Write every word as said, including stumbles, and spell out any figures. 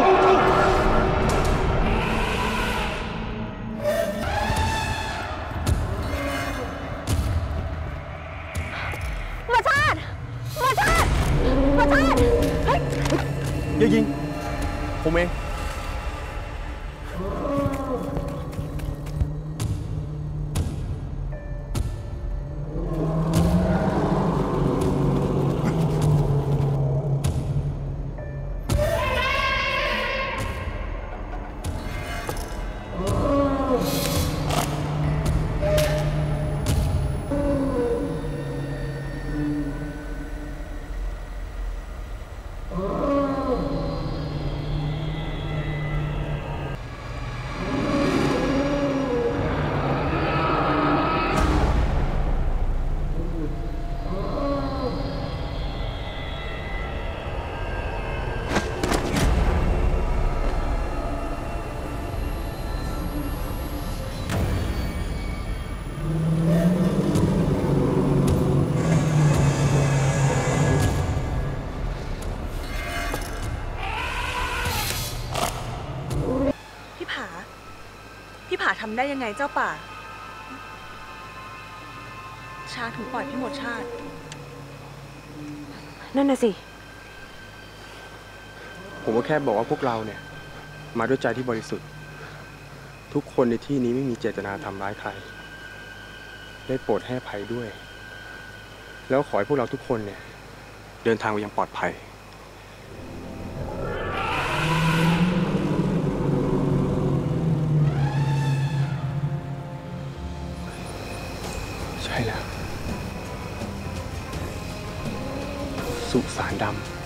มาชาติมาชาติมาชาติเฮ้ยอย่ายิงผมเองพี่ผาทำได้ยังไงเจ้าป่าชาถึงปล่อยพี่หมดชาตินั่นน่ะสิผมก็แค่บอกว่าพวกเราเนี่ยมาด้วยใจที่บริสุทธิ์ทุกคนในที่นี้ไม่มีเจตนาทำร้ายใครได้โปรดให้อภัยด้วยแล้วขอให้พวกเราทุกคนเนี่ยเดินทางไปอย่างปลอดภัยใช่แล้วสุสานดำ